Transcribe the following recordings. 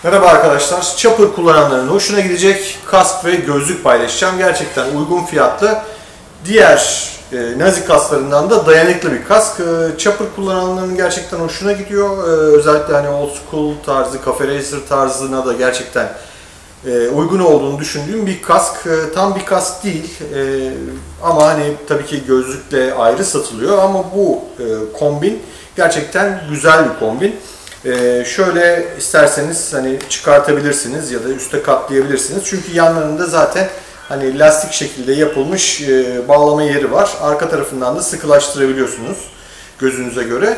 Merhaba arkadaşlar. Chopper kullananların hoşuna gidecek kask ve gözlük paylaşacağım. Gerçekten uygun fiyatlı. Diğer Nazi kasklarından da dayanıklı bir kask. Chopper kullananların gerçekten hoşuna gidiyor. Özellikle hani old school tarzı, Cafe Racer tarzına da gerçekten uygun olduğunu düşündüğüm bir kask. Tam bir kask değil. Ama hani tabii ki gözlükle ayrı satılıyor. Ama bu kombin gerçekten güzel bir kombin. Şöyle isterseniz hani çıkartabilirsiniz ya da üste katlayabilirsiniz. Çünkü yanlarında zaten hani lastik şekilde yapılmış bağlama yeri var. Arka tarafından da sıkılaştırabiliyorsunuz gözünüze göre.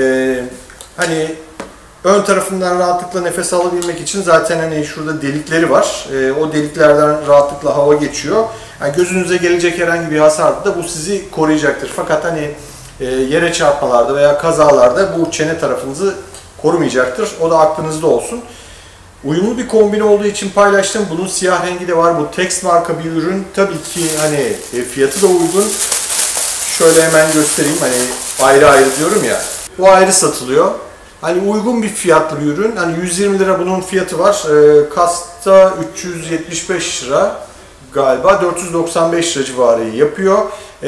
Hani ön tarafından rahatlıkla nefes alabilmek için zaten hani şurada delikleri var. O deliklerden rahatlıkla hava geçiyor. Yani gözünüze gelecek herhangi bir hasarda da bu sizi koruyacaktır. Fakat hani yere çarpmalarda veya kazalarda bu çene tarafınızı korumayacaktır. O da aklınızda olsun. Uyumlu bir kombin olduğu için paylaştım. Bunun siyah rengi de var. Bu Tex marka bir ürün. Tabii ki hani fiyatı da uygun. Şöyle hemen göstereyim. Hani ayrı ayrı diyorum ya. Bu ayrı satılıyor. Hani uygun bir fiyatlı bir ürün. Hani 120 lira bunun fiyatı var. Kaskta 375 lira galiba. 495 lira civarı yapıyor.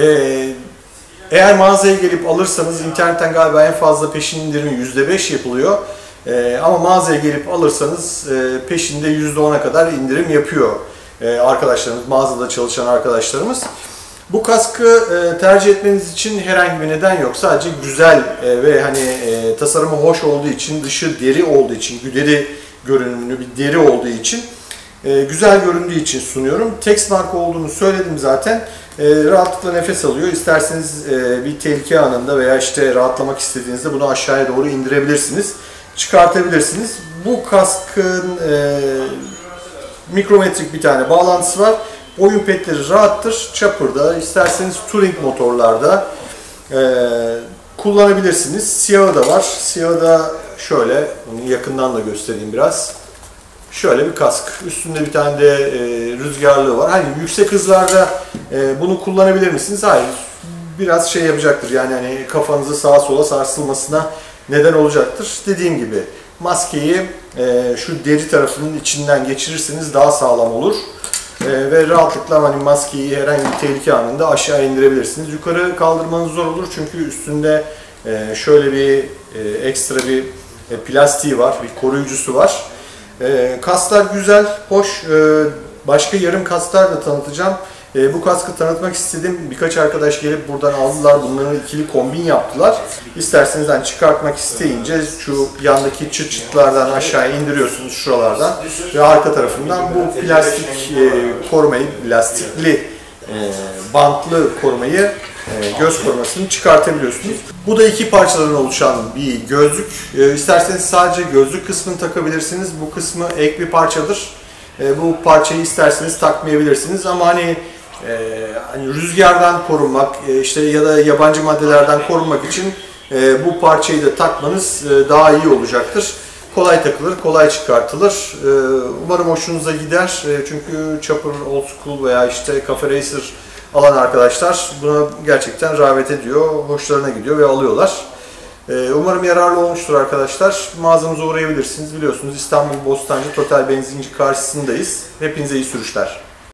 Eğer mağazaya gelip alırsanız internetten galiba en fazla peşin indirimi %5 yapılıyor. Ama mağazaya gelip alırsanız peşinde %10'a kadar indirim yapıyor arkadaşlarımız, mağazada çalışan arkadaşlarımız. Bu kaskı tercih etmeniz için herhangi bir neden yok. Sadece güzel ve hani tasarımı hoş olduğu için, dışı deri olduğu için, deri görünümlü bir deri olduğu için, güzel göründüğü için sunuyorum. Tex marka olduğunu söyledim zaten. Rahatlıkla nefes alıyor. İsterseniz bir tehlike anında veya işte rahatlamak istediğinizde bunu aşağıya doğru indirebilirsiniz. Çıkartabilirsiniz. Bu kaskın mikrometrik bir tane bağlantısı var. Oyun petleri rahattır. Chopper'da, isterseniz touring motorlarda kullanabilirsiniz. Siyahı da var. Siyahı da şöyle, onu yakından da göstereyim biraz. Şöyle bir kask. Üstünde bir tane de rüzgarlığı var. Hani yüksek hızlarda bunu kullanabilir misiniz? Hayır. Biraz şey yapacaktır. Yani hani kafanızı sağa sola sarsılmasına neden olacaktır. Dediğim gibi maskeyi şu deri tarafının içinden geçirirseniz daha sağlam olur. Ve rahatlıkla hani maskeyi herhangi bir tehlike anında aşağı indirebilirsiniz. Yukarı kaldırmanız zor olur çünkü üstünde şöyle bir ekstra bir plastiği var, bir koruyucusu var. Kasklar güzel, hoş. Başka yarım kasklar da tanıtacağım. Bu kaskı tanıtmak istedim. Birkaç arkadaş gelip buradan aldılar. Bunların ikili kombin yaptılar. İsterseniz hani çıkartmak isteyince şu yandaki çıt çıtlardan aşağıya indiriyorsunuz şuralardan ve arka tarafından bu plastik korumayı, lastikli bantlı korumayı, göz korumasını çıkartabiliyorsunuz. Bu da iki parçadan oluşan bir gözlük. İsterseniz sadece gözlük kısmını takabilirsiniz. Bu kısmı ek bir parçadır. Bu parçayı isterseniz takmayabilirsiniz ama hani rüzgardan korunmak işte ya da yabancı maddelerden korunmak için bu parçayı da takmanız daha iyi olacaktır. Kolay takılır, kolay çıkartılır. Umarım hoşunuza gider. Çünkü Chopper, Old School veya işte Cafe Racer alan arkadaşlar buna gerçekten rağbet ediyor, hoşlarına gidiyor ve alıyorlar. Umarım yararlı olmuştur arkadaşlar. Mağazamıza uğrayabilirsiniz. Biliyorsunuz İstanbul Bostancı Total Benzinci karşısındayız. Hepinize iyi sürüşler.